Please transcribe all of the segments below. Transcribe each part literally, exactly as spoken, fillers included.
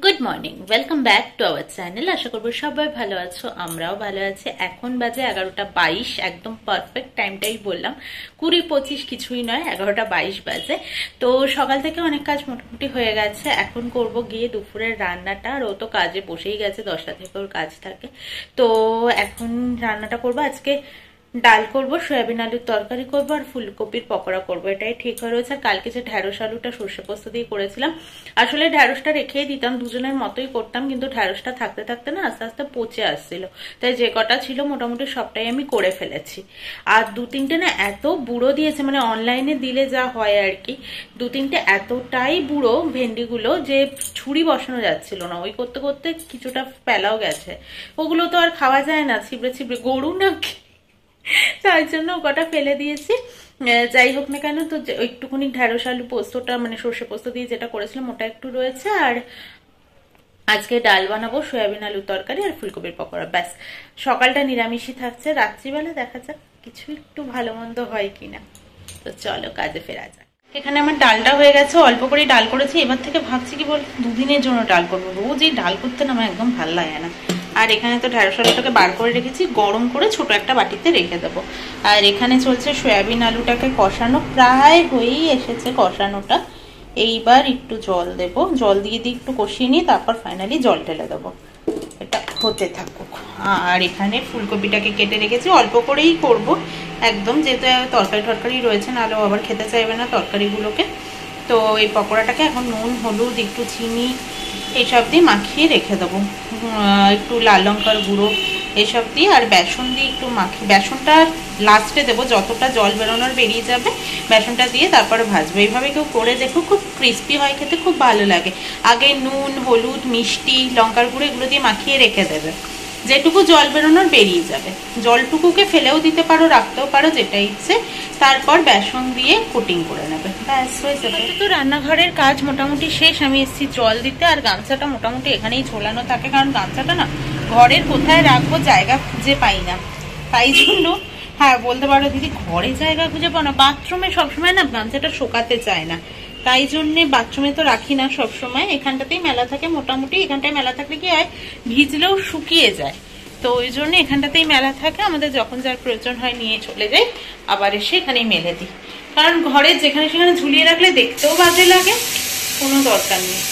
Good morning, welcome back to our channel. আশা করবো সবাই ভালো আছো, আমরাও ভালো আছি। এখন বাজে এগারোটা বাইশ, একদম পারফেক্ট টাইমটাই বললাম, কুড়ি পঁচিশ কিছুই নয়, এগারোটা বাইশ বাজে। তো সকাল থেকে অনেক কাজ মোটামুটি হয়ে গেছে। এখন করব গিয়ে দুপুরের রান্নাটা, আর ও তো কাজে বসেই গেছে, দশটা থেকে ওর কাজ থাকে। তো এখন রান্নাটা করবো। আজকে ডাল করবো, সয়াবিন আলুর তরকারি করবো, আর ফুলকপির পকোড়া করবো, এটাই ঠিক হয়ে রয়েছে। আর কালকে যে ঢ্যাঁড়স আলুটা সর্ষে পোস্ত দিয়ে করেছিলাম, আসলে ঢ্যাঁড়সটা রেখেই দিতাম, দুজনের মতোই করতাম, কিন্তু ঢ্যাঁড়সটা থাকতে থাকতে না আস্তে আস্তে পচে আসছিল, তাই যে কটা ছিল মোটামুটি সবটাই আমি করে ফেলেছি। আর দু তিনটে না এত বুড়ো দিয়েছে, মানে অনলাইনে দিলে যা হয় আর কি, দু তিনটে এতটাই বুড়ো ভেন্ডিগুলো যে ছুরি বসানো যাচ্ছিল না, ওই করতে করতে কিছুটা পেলাও গেছে। ওগুলো তো আর খাওয়া যায় না, ছিবড়ে ছিবড়ে গরু নাকি, তাই জন্য কটা ফেলে দিয়েছি। যাই হোক না কেন, তো একটুখানি ঢ্যাঁড়স আলু পোস্তটা মানে সর্ষে পোস্ত দিয়ে যেটা করেছিলাম ওটা একটু রয়েছে। আর আজকে ডাল বানাবো, সয়াবিন আলুর তরকারি আর ফুলকপির পকোড়া, ব্যাস। সকালটা নিরামিষই থাকছে, রাত্রিবেলা দেখা যাক কিছু একটু ভালো মন্দ হয় কিনা। তো চলো কাজে ফেরা যাক। এখানে আমার ডালটা হয়ে গেছে, অল্প করে ডাল করেছি। এবার থেকে ভাবছি কি বল, দুদিনের জন্য ডাল করবো, রোজ এই ডাল করতে না আমার একদম ভালো লাগে না। আর এখানে তো ঢ্যাঁড়স আলুটাকে বার করে রেখেছি, গরম করে ছোট একটা বাটিতে রেখে দেবো। আর এখানে চলছে সয়াবিন আলুটাকে কষানো, প্রায় হয়েই এসেছে কষানোটা। এইবার একটু জল দেব, জল দিয়ে দিয়ে একটু কষিয়ে নিয়ে তারপর ফাইনালি জল ঢেলে দেবো, এটা হতে থাকুক। আর এখানে ফুলকপিটাকে কেটে রেখেছি, অল্প করেই করব একদম, যেহেতু তরকারি টরকারি রয়েছে, নাহলেও আবার খেতে চাইবে না তরকারিগুলোকে। তো এই পকোড়াটাকে এখন নুন হলুদ একটু চিনি এইসব দিয়ে মাখিয়ে রেখে দেবো, একটু লাল লঙ্কার গুঁড়ো এসব দিয়ে, আর বেসন দিয়ে একটু মাখিয়ে, বেসনটা লাস্টে দেবো, যতটা জল বেরোনোর বেরিয়ে যাবে বেসনটা দিয়ে তারপরে ভাজবো। এইভাবে কেউ করে দেখো, খুব ক্রিস্পি হয়, খেতে খুব ভালো লাগে। আগে নুন হলুদ মিষ্টি লঙ্কার গুঁড়ো এগুলো দিয়ে মাখিয়ে রেখে দেবে, যেটুকু জল বেরোনোর বেরিয়ে যাবে, জলটুকুকে ফেলেও দিতে পারো, রাখতেও পারো, যেটা ইচ্ছে। তারপর বেসন দিয়ে কোটিং করে নেবে, ব্যাস হয়ে যাবে। তো রান্নাঘরের কাজ মোটামুটি শেষ, আমি এসেছি জল দিতে। আর গামছাটা মোটামুটি এখানেই ঝোলানো থাকে, কারণ গামছাটা না ঘরের কোথায় রাখবো জায়গা খুঁজে পাই না, তাই জন্য। হ্যাঁ বলতে পারো দিদি, ঘরে জায়গা খুঁজে পাও না, বাথরুমে সবসময় না গামছাটা শোকাতে চায় না, তাই জন্যে বাথরুমে তো রাখি না সবসময়, এখানটাতেই মেলা থাকে মোটামুটি। এখানটায় মেলা থাকলে কি হয়, ভিজলেও শুকিয়ে যায়, তো ওই জন্য এখানটাতেই মেলা থাকে। আমাদের যখন যার প্রয়োজন হয় নিয়ে চলে যাই, আবার এসে এখানেই মেলে দিই, কারণ ঘরে যেখানে সেখানে ঝুলিয়ে রাখলে দেখতেও বাজে লাগে, কোনো দরকার নেই।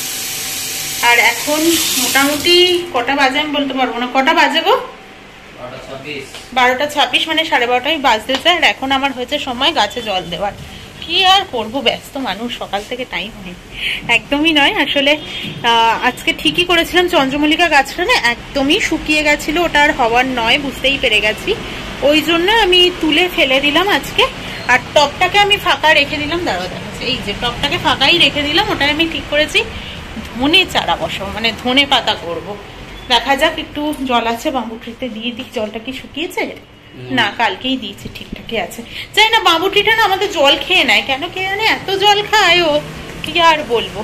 আর এখন মোটামুটি কটা বাজে আমি বলতে পারবো না, কটা বাজে গো? বারোটা ছাব্বিশ, মানে সাড়ে বারোটাই বাজতে যায়। আর এখন আমার হয়েছে সময় গাছে জল দেওয়ার। কি আর করবো, ব্যস্ত মানুষ, সকাল থেকে টাইম হয় একদমই নয়। আসলে আজকে ঠিকই করেছিলাম, চন্দ্রমল্লিকা গাছটা না একদমই শুকিয়ে গেছিল, ওটা আর হওয়ার নয় বুঝতেই পেরে গেছি, ওই জন্য আমি তুলে ফেলে দিলাম আজকে। আর টপটাকে আমি ফাঁকা রেখে দিলাম, দাঁড়াও দেখাচ্ছি, এই যে টপটাকে ফাঁকাই রেখে দিলাম, ওটাই আমি ঠিক করেছি ধনে চারা বসাবো, মানে ধনে পাতা করবো। দেখা যাক, একটু জল আছে বাম্বুট্রিতে দিয়ে দিই, জলটা কি শুকিয়েছে? না, কালকেই দিয়েছি, ঠিকঠাকই আছে। জানি না বাবুটিটা না আমাদের জল খেয়ে নেয় কেন, কে জানে এত জল খায় ও, কি আর বলবো।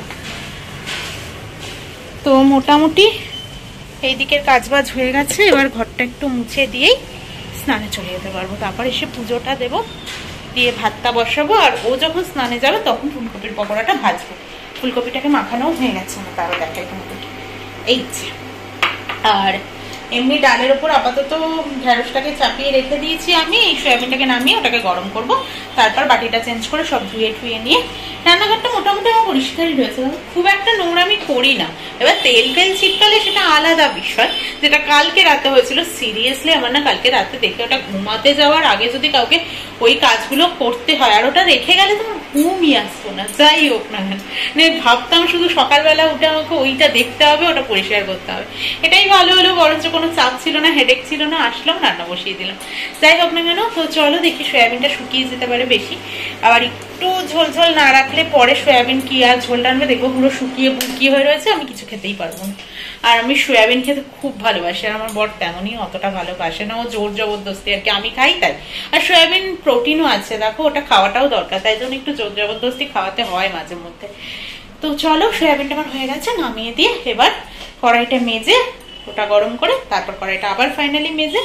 তো মোটামুটি এই দিকের কাজবাজ হয়ে গেছে, এবার ঘরটা একটু মুছে দিয়েই স্নানে চলে যেতে পারবো, তারপর এসে পুজোটা দেবো, দিয়ে ভাতটা বসাবো। আর ও যখন স্নানে যাবে তখন ফুলকপির পকোড়াটা ভাজবো। ফুলকপিটাকে মাখানোও হয়ে গেছে আমার, তারও দেখাই তোমাদেরকে, এই যে। আর এমনি ডালের ওপর আপাতত ঢ্যাঁড়সটাকে চাপিয়ে রেখে দিয়েছি আমি, এই সয়াবিনটাকে নামিয়ে ওটাকে গরম করব, তারপর বাটিটা চেঞ্জ করে সব ধুয়ে ধুয়ে নিয়ে। রান্নাঘরটা মোটামুটি আমার পরিষ্কারই রয়েছে, খুব একটা নোংরা আমি করি না। এবার তেল ফেল ছিটকালে সেটা আলাদা বিষয়, যেটা কালকে রাতে হয়েছিল। সিরিয়াসলি আমার না কালকে রাতে দেখে, ওটা ঘুমাতে যাওয়ার আগে যদি কাউকে ওই কাজগুলো করতে হয়, আর ওটা রেখে গেলে তোমার ঘুমই আসতো না, যাই হোক না কেন, মানে ভাবতাম শুধু সকালবেলা উঠে আমাকে ওইটা দেখতে হবে, ওটা পরিষ্কার করতে হবে, এটাই ভালো হলো, বরঞ্চ কোনো চাপ ছিল না, হেডেক ছিল না, আসলাম রান্না বসিয়ে দিলাম। যাই হোক না কেন, তো চলো দেখি, সয়াবিনটা শুকিয়ে যেতে পারে বেশি, আবার একটু ঝোল ঝোল না রাখলে পরে সয়াবিন কি আর ঝোল টানবে, দেখবো পুরো শুকিয়ে বুকিয়ে হয়ে রয়েছে, আমি কিছু খেতেই পারবো না। আর আমি সয়াবিন খেতে খুব ভালোবাসি, আর আমার বর তেমনই অতটা ভালোবাসে না, ও জোর জবরদস্তি আর কি, আমি খাই তাই। আর সয়াবিন প্রোটিনও আছে দেখো, ওটা খাওয়াটাও দরকার, তাই জন্য একটু জোর জবরদস্তি খাওয়াতে হয় মাঝে মধ্যে। তো চলো, সয়াবিনটা আমার হয়ে গেছে, নামিয়ে দিয়ে এবার কড়াইটা মেজে ওটা গরম করে, তারপর কড়াইটা আবার ফাইনালি মেজে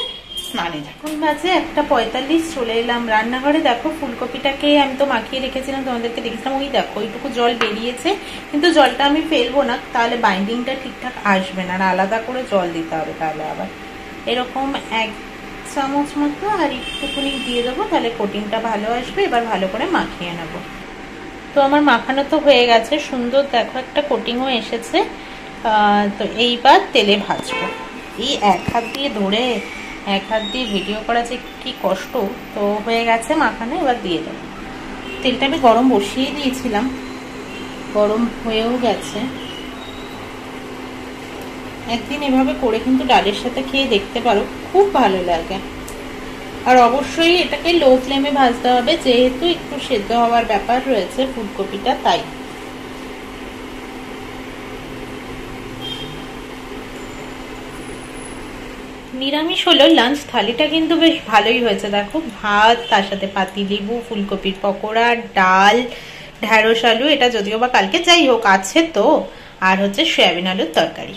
স্নানে যাবো। এখন বাজে একটা পঁয়তাল্লিশ, চলে এলাম রান্নাঘরে। দেখো ফুলকপিটাকে আমি তো মাখিয়ে রেখেছিলাম, তোমাদেরকে দেখেছিলাম। ওই দেখো ওইটুকু জল বেরিয়েছে, কিন্তু জলটা আমি ফেলবো না, তাহলে বাইন্ডিংটা ঠিকঠাক আসবে না, আর আলাদা করে জল দিতে হবে। তাহলে আবার এরকম এক চামচ মতো আর একটুখানি দিয়ে দেবো, তাহলে কোটিংটা ভালো আসবে। এবার ভালো করে মাখিয়ে নেবো। তো আমার মাখানো তো হয়ে গেছে, সুন্দর দেখো একটা কোটিংও এসেছে। তো এইবার তেলে ভাজবো। এই এক হাত দিয়ে ধরে এক হাত দিয়ে ভিডিও করা যে কি কষ্ট। তো হয়ে গেছে মাখানো, এবার দিয়ে দেবো। তেলটা আমি গরম বসিয়ে দিয়েছিলাম, গরম হয়েও গেছে। একদিন এভাবে করে কিন্তু ডালের সাথে খেয়ে দেখতে পারো, খুব ভালো লাগে। আর অবশ্যই এটাকে লো ফ্লেমে ভাজতে হবে, যেহেতু একটু সেদ্ধ হওয়ার ব্যাপার রয়েছে ফুলকপিটা, তাই। নিরামিষ হলো লাঞ্চ থালিটা কিন্তু বেশ ভালোই হয়েছে। দেখো ভাত, তার সাথে পাতিলেবু, ফুলকপির পকোড়া, ডাল, ঢেঁড়স আলু, এটা যদিও বা কালকে, যাই হোক আছে তো, আর হচ্ছে সয়াবিন আলুর তরকারি।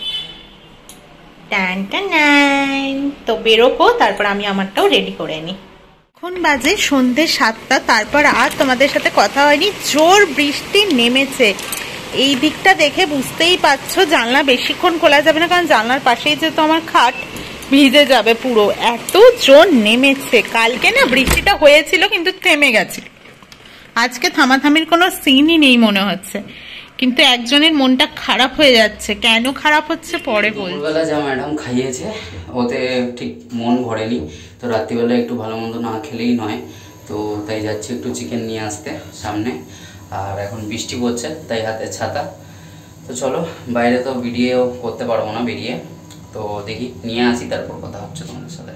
টান টান। তো বেরোবো, তারপর আমি আমারটাও রেডি করে নিই। এখন বাজে সন্ধ্যে সাতটা, তারপর আর তোমাদের সাথে কথা হয়নি। জোর বৃষ্টি নেমেছে। এই দিকটা দেখে বুঝতেই পারছো জানলা বেশিক্ষণ খোলা যাবে না, কারণ জানলার পাশেই যেহেতু আমার খাট, ভিজে যাবে পুরো। এত জোর নেমেছে। কালকে না বৃষ্টিটা হয়েছিল কিন্তু থেমে গেছে, আজকে থামাথামির কোনো সিনই নেই মনে হচ্ছে। কিন্তু একজনের মনটা খারাপ হয়ে যাচ্ছে। কেন খারাপ হচ্ছে পরে বলবো। দুপুরবেলা যা ম্যাডাম খাইয়েছে ওতে ঠিক মন ভরেনি, তো রাত্রিবেলা একটু ভালো মন্দ না খেলেই নয়। তো তাই যাচ্ছি একটু চিকেন নিয়ে আসতে সামনে। আর এখন বৃষ্টি পড়ছে, তাই হাতে ছাতা। তো চলো, বাইরে তো ভিডিও করতে পারবো না বেরিয়ে, তো দেখি নিয়ে আসি, তারপর কথা হচ্ছে তোমাদের সাথে।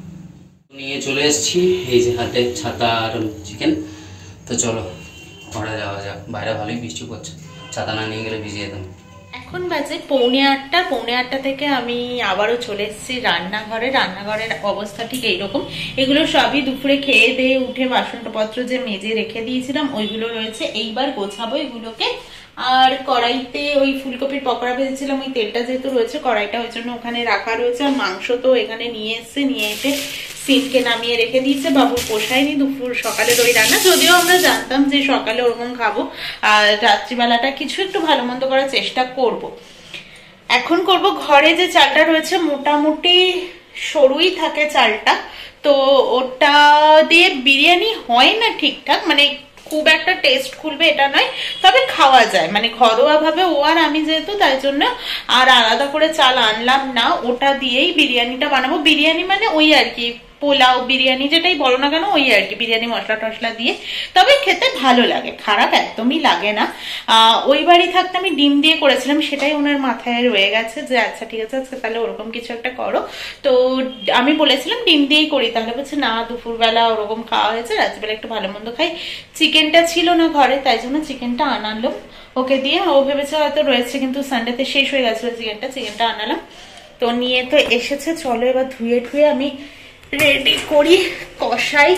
নিয়ে চলে এসেছি, এই যে হাতে ছাতা আর চিকেন। তো চলো ঘরে যাওয়া যাক, বাইরে ভালোই বৃষ্টি পড়ছে, ছাতা না নিয়ে গেলে ভিজে যেতাম। এখন বাজে পৌনে আটটা। পৌনে আটটা থেকে আমি আবারও চলে এসেছি রান্নাঘরে। রান্নাঘরের অবস্থা ঠিক এইরকম। এগুলো সবই দুপুরে খেয়ে দিয়ে উঠে বাসনপত্র যে মেজে রেখে দিয়েছিলাম ওইগুলো রয়েছে, এইবার গোছাবো এগুলোকে। আর কড়াইতে ওই ফুলকপির পকোড়া ভেজেছিলাম, ওই তেলটা যেহেতু রয়েছে কড়াইটা ওই জন্য ওখানে রাখা রয়েছে। আর মাংস তো এখানে নিয়ে এসছে, নিয়ে এসে সিনকে নামিয়ে রেখে দিয়েছে। বাবুর পোষায়নি দুপুর সকালের ওই রান্না, যদিও আমরা জানতাম যে সকালে ওরকম খাবো, আর রাত্রিবেলাটা কিছু একটু ভালো মন্দ করার চেষ্টা করব। এখন করব ঘরে যে চালটা রয়েছে, মোটামুটি সরুই থাকে চালটা, তো ওটা দিয়ে বিরিয়ানি হয় না ঠিকঠাক, মানে খুব একটা টেস্ট খুলবে এটা নয়, তবে খাওয়া যায়, মানে ঘরোয়া ভাবে। ও আর আমি যেহেতু, তাই জন্য আর আলাদা করে চাল আনলাম না, ওটা দিয়েই বিরিয়ানিটা বানাবো। বিরিয়ানি মানে ওই আর কি পোলাও বিরিয়ানি যেটাই বলো না কেন, ওই আর কি বিরিয়ানি মশলা টশলা দিয়ে। তবে খেতে ভালো লাগে, খারাপ একদমই লাগে না। আহ ওই বাড়ি থাকতে আমি ডিম দিয়ে করেছিলাম, সেটাই ওনার মাথায় রয়ে গেছে যে আচ্ছা ঠিক আছে আজকে তাহলে ওরকম কিছু একটা করো। তো আমি বলেছিলাম ডিম দিয়েই করি, তাহলে বলছে না দুপুরবেলা ওরকম খাওয়া হয়েছে, রাত্রিবেলা একটু ভালো মন্দ খাই। চিকেনটা ছিল না ঘরে, তাই জন্য চিকেনটা আনালাম ওকে দিয়ে। ও ভেবেছে হয়তো রয়েছে, কিন্তু সানডেতে শেষ হয়ে গেছিল চিকেনটা। চিকেনটা আনালাম, তো নিয়ে তো এসেছে। চলো এবার ধুয়ে ধুয়ে আমি রেডি করি, কষাই।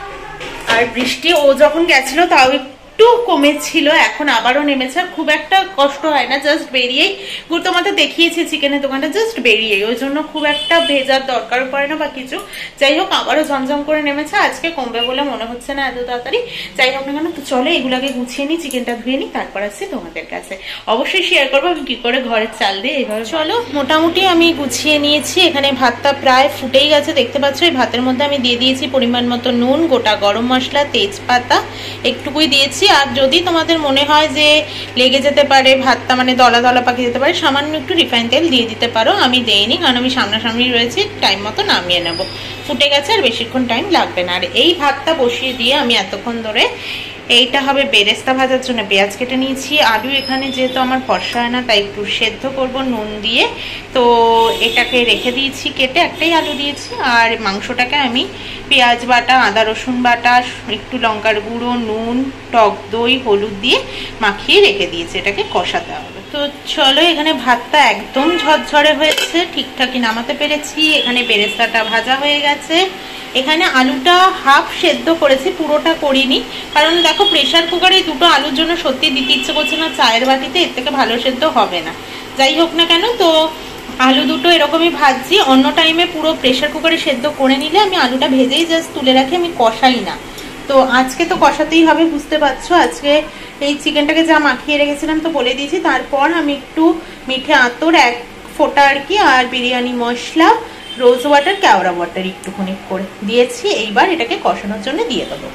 আর বৃষ্টি ও যখন গেছিল তাও একটু কমেছিল, এখন আবারও নেমেছে। খুব একটা কষ্ট হয় না, জাস্ট বেরিয়েই গুরুত্ব মতো দেখিয়েছি চিকেনের দোকানটা, জাস্ট বেরিয়েই, ওই জন্য খুব একটা ভেজার দরকারও পড়ে না বা কিছু। যাই হোক আবারও ঝমঝম করে নেমেছে, আজকে কমবে বলে মনে হচ্ছে না এত তাড়াতাড়ি। যাই হোক না কেন, তো চলো এগুলোকে গুছিয়ে নিই, চিকেনটা ধুয়ে নিই, তারপর আসছি তোমাদের কাছে। অবশ্যই শেয়ার করবো আমি কি করে ঘরের চাল দিয়ে এইভাবে। চলো মোটামুটি আমি গুছিয়ে নিয়েছি। এখানে ভাতটা প্রায় ফুটেই গেছে, দেখতে পাচ্ছ। এই ভাতের মধ্যে আমি দিয়ে দিয়েছি পরিমাণ মতো নুন, গোটা গরম মশলা, তেজপাতা একটুকুই দিয়েছি। আর যদি তোমাদের মনে হয় যে লেগে যেতে পারে ভাতটা, মানে দলা দলা পাকি যেতে পারে, সামান্য একটু রিফাইন তেল দিয়ে দিতে পারো। আমি দেইনি, কারণ আমি সামনাসামনি রয়েছি, টাইম মতো নামিয়ে নেবো। ফুটে গেছে, আর বেশিক্ষণ টাইম লাগবে না। আর এই ভাতটা বসিয়ে দিয়ে আমি এতক্ষণ ধরে, এইটা হবে বেরেস্তা ভাজার জন্য পেঁয়াজ কেটে নিয়েছি। আলু এখানে যেহেতু আমার ভরসা হয় না, তাই একটু সেদ্ধ করব নুন দিয়ে, তো এটাকে রেখে দিয়েছি কেটে, একটাই আলু দিয়েছি। আর মাংসটাকে আমি পেঁয়াজ বাটা, আদা রসুন বাটা, একটু লঙ্কার গুঁড়ো, নুন, টক দই, হলুদ দিয়ে মাখিয়ে রেখে দিয়েছি, এটাকে কষাতে হবে। তো চলো, এখানে ভাতটা একদম ঝরঝরে হয়েছে, ঠিকঠাকই নামাতে পেরেছি। এখানে বেরেস্তাটা ভাজা হয়ে গেছে। এখানে আলুটা হাফ সেদ্ধ করেছি, পুরোটা করিনি, কারণ দেখো প্রেশার কুকারে দুটো আলুর জন্য সত্যি দিতে ইচ্ছে করছে না চায়ের বাটিতে, এর থেকে ভালো সেদ্ধ হবে না। যাই হোক না কেন, তো আলু দুটো এরকমই ভাজছি। অন্য টাইমে পুরো প্রেসার কুকারে সেদ্ধ করে নিলে আমি আলুটা ভেজেই জাস্ট তুলে রাখি, আমি কষাই না। তো আজকে তো কষাতেই হবে, বুঝতে পারছো। আজকে এই চিকেনটাকে যা মাখিয়ে রেখেছিলাম তো বলে দিয়েছি। তারপর আমি একটু মিঠে আতর এক ফোঁটা আর কি, আর বিরিয়ানি মশলা, রোজ ওয়াটার, কেওড়া ওয়াটার একটুখানি করে দিয়েছি। এইবার এটাকে কষানোর জন্য দিয়ে দেবো।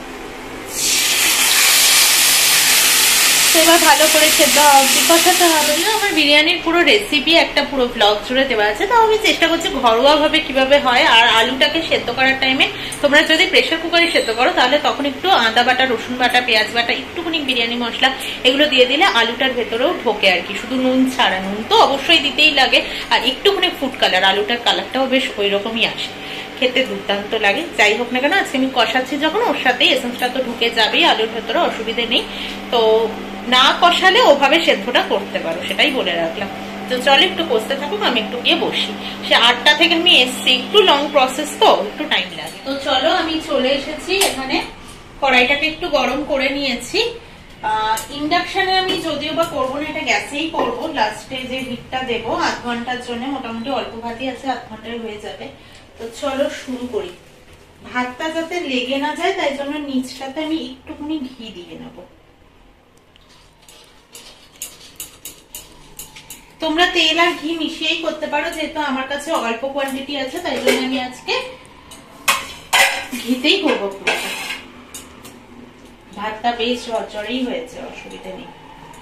এবার ভালো করে সেদ্ধ অবধি কষাতে হবে। না, আমার বিরিয়ানির পুরো রেসিপি একটা পুরো ব্লগ জুড়ে দেওয়া আছে, তাও আমি চেষ্টা করছি ঘরোয়া ভাবে কিভাবে হয়। আর আলুটাকে সেদ্ধ করার টাইমে তোমরা যদি প্রেসার কুকারে সেদ্ধ করো তাহলে তখন একটু আদা বাটা, রসুন বাটা, পেঁয়াজ বাটা, একটুখানি বিরিয়ানি মশলা এগুলো দিয়ে দিলে আলুটার ভেতরেও ঢোকে আর কি, শুধু নুন ছাড়া। নুন তো অবশ্যই দিতেই লাগে, আর একটুখানি ফুড কালার, আলুটার কালারটাও বেশ ওই রকমই আসে, খেতে দুর্দান্ত লাগে। যাই হোক না কেন, আজকে আমি কষাচ্ছি যখন, ওর সাথে এসেন্সটা তো ঢুকে যাবেই আলুর ভেতরে, অসুবিধে নেই। তো না কষালে ওভাবে সেদ্ধটা করতে পারো, সেটাই বলে রাখলাম। তো চলো একটু কষতে থাকুক, আমি একটু গিয়ে বসি। সে আটটা থেকে আমি এসছি, একটু লং প্রসেস তো, একটু টাইম লাগে। তো চলো আমি চলে এসেছি এখানে, কড়াইটাকে একটু গরম করে নিয়েছি। ইন্ডাকশনে আমি যদিও বা করবো না, এটা গ্যাসেই করবো। লাস্টে যে হিটটা দেবো আধ ঘন্টার জন্য, মোটামুটি অল্প ভাতই আছে, আধ ঘন্টায় হয়ে যাবে। তো চলো শুরু করি। ভাতটা যাতে লেগে না যায় তাই জন্য নিচটাতে আমি একটুখানি ঘি দিয়ে নেবো। তোমরা তেল আর ঘি মিশিয়েই করতে পারো, যেহেতু আমার কাছে অল্প কোয়ান্টিটি আছে তাই জন্য আমি আজকে ঘিতেই করবো পুরোটা। ভাতটা বেশ ঝরঝরেই হয়েছে, অসুবিধা নেই।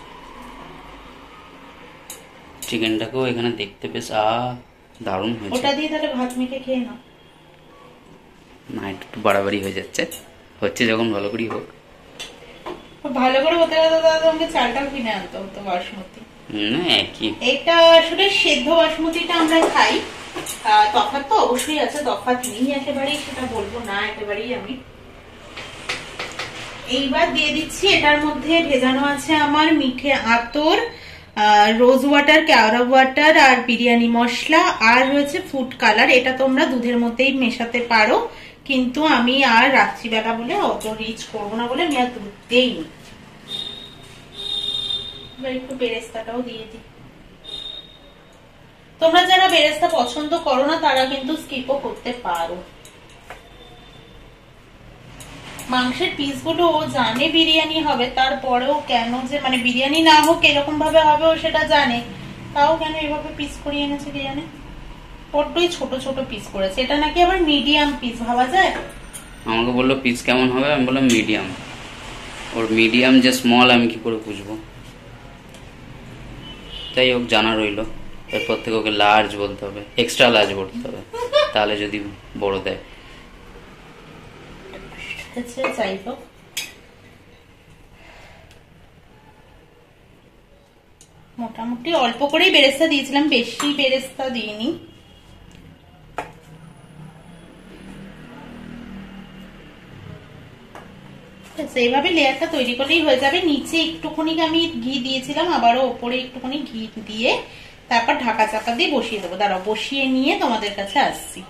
চিকেনটাকেও এখানে দেখতে বেশ আ দারুণ হয়েছে। ওটা দিয়ে তাহলে ভাত মেখে খেয়ে নাও। না, একটু বাড়াবাড়ি হয়ে যাচ্ছে, হচ্ছে যখন ভালো করেই হোক। ভালো করে হতে হতে দাদা তোমাকে চালটাও কিনে আনতে হতো বাসমতি। এটা আসলে সেদ্ধ বাসমতিটা আমরা খাই, তফাৎ তো অবশ্যই আছে, তফাৎ নেই একেবারেই সেটা বলবো না একেবারেই আমি। এইবার দিয়ে দিচ্ছি, এটার মধ্যে ভেজানো আছে আমার মিঠে আতর, রোজ ওয়াটার, কেওড়া ওয়াটার আর বিরিয়ানি মশলা, আর রয়েছে ফুড কালার। এটা তোমরা দুধের মধ্যেই মেশাতে পারো, কিন্তু আমি আর রাত্রিবেলা বলে অত রিচ করবো না বলে আমি আর দুধ দেইনি। একটু বেরেস্তাটাও দিয়ে দিই। তোমরা যারা বেরেস্তা পছন্দ করো না তারা কিন্তু স্কিপও করতে পারো। মাংসের পিস গুলো ও জানে বিরিয়ানি হবে, তারপরেও কেন যে মানে বিরিয়ানি না হোক এরকম ভাবে হবে ও সেটা জানে, তাও কেন এভাবে পিস করিয়ে এনেছে কে জানে। বড্ডই ছোট ছোট পিস করেছে। এটা নাকি আবার মিডিয়াম পিস, ভাবা যায়। আমাকে বললো পিস কেমন হবে, আমি বললাম মিডিয়াম। ওর মিডিয়াম যে স্মল আমি কি করে বুঝবো? যাই হোক, জানা রইলো, এরপর থেকে ওকে লার্জ বলতে হবে, এক্সট্রা লার্জ বলতে হবে, তাহলে যদি বড় দেয়। যাই হোক, মোটামুটি অল্প করেই বেরেস্তা দিয়েছিলাম, বেশি বেরেস্তা দিইনি। এইভাবে লেয়ারটা তৈরি করলেই হয়ে যাবে। নিচে একটুখানি আমি ঘি দিয়েছিলাম, আবারও ওপরে একটুখানি ঘি দিয়ে তারপর ঢাকা চাকা দিয়ে বসিয়ে দেবো। দাঁড়াও, বসিয়ে নিয়ে তোমাদের কাছে আসছি।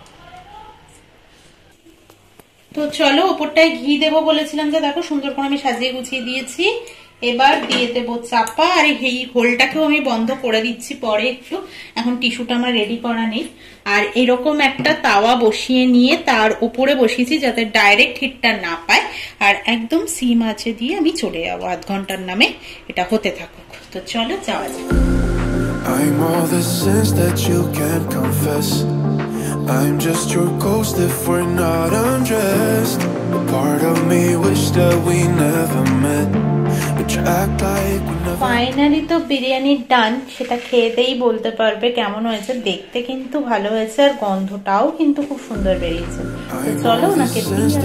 তো চলো, ওপরটায় ঘি দেবো বলেছিলাম যে, দেখো সুন্দর করে আমি সাজিয়ে গুছিয়ে দিয়েছি। এবার দিয়ে দেবো চাপা, আর এই হোলটাকেও আমি বন্ধ করে দিচ্ছি পরে একটু, এখন টিস্যুটা আমার রেডি করা নেই। আর এরকম একটা তাওয়া বসিয়ে নিয়ে তার উপরে বসিয়েছি যাতে ডাইরেক্ট হিটটা না পায়, আর একদম সিম আঁচে দিয়ে আমি চলে যাবো আধ ঘন্টার নামে, এটা হতে থাকুক। তো চলো যাওয়া যাক। I'm all the sins that you can't confess. I'm just your ghost if we're not undressed. A part of me wish that we never met, but you act like we never. Finally তো বিরিয়ানি ডান, সেটা খেতেই বলতে পারবে কেমন হয়েছে। দেখতে কিন্তু ভালো হয়েছে, আর গন্ধটাও কিন্তু খুব সুন্দর বেরিয়েছে। তো চলো ওনাকে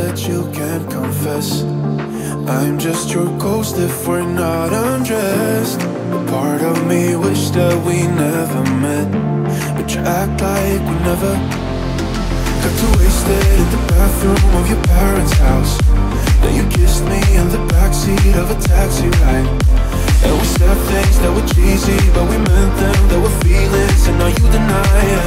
দিই। I'm just your ghost if we're not undressed. A part of me wish that we never met, but you act like we never. Got too wasted in the bathroom of your parents' house. Then you kissed me in the backseat of a taxi ride. And we said things that were cheesy, but we meant them. There were feelings, and now you deny it.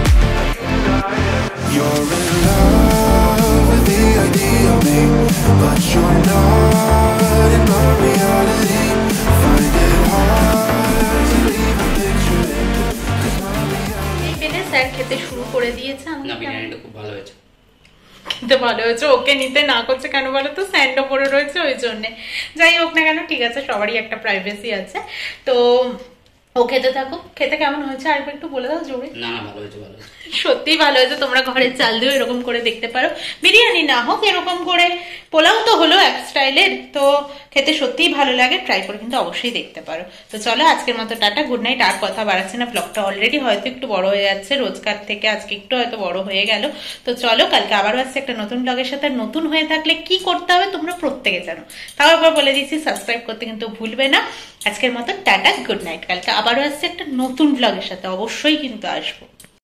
You're in love with the idea of me, but you're not in my reality. Find it hard to even picture it, 'cause my reality. Sir খেতে শুরু করে দিয়েছে। না বিরিয়ানিটা খুব ভালো হয়েছে, খেতে ভালো হয়েছে। ওকে নিতে না করছে কেন বলো তো, স্যান্ডও পরে রয়েছে ওই জন্যে। যাই হোক না কেন, ঠিক আছে, সবারই একটা প্রাইভেসি আছে। তো ও খেতে থাকুক। খেতে কেমন হয়েছে আর একটু বলে দাও জোরে। না না ভালো হয়েছে, ভালো হয়েছে, সত্যি ভালো হয়েছে। তোমরা ঘরের চাল দিয়ে এরকম করে দেখতে পারো, বিরিয়ানি না হোক এরকম করে পোলাও তো হলো এক স্টাইলের, তো খেতে সত্যিই ভালো লাগে। ট্রাই করে কিন্তু অবশ্যই দেখতে পারো। তো চলো আজকের মতো টাটা, গুড নাইট। আর কথা বাড়াচ্ছি না, ব্লগটা অলরেডি হয়তো একটু বড় হয়ে যাচ্ছে, রোজকার থেকে আজকে একটু হয়তো বড় হয়ে গেল। তো চলো কালকে আবারও আসছে একটা নতুন ব্লগের সাথে। নতুন হয়ে থাকলে কি করতে হবে তোমরা প্রত্যেকে জানো, তাও একবার বলে দিচ্ছি, সাবস্ক্রাইব করতে কিন্তু ভুলবে না। আজকের মতো টাটা, গুড নাইট। কালকে আবারও আসছে একটা নতুন ব্লগের সাথে, অবশ্যই কিন্তু আসবো।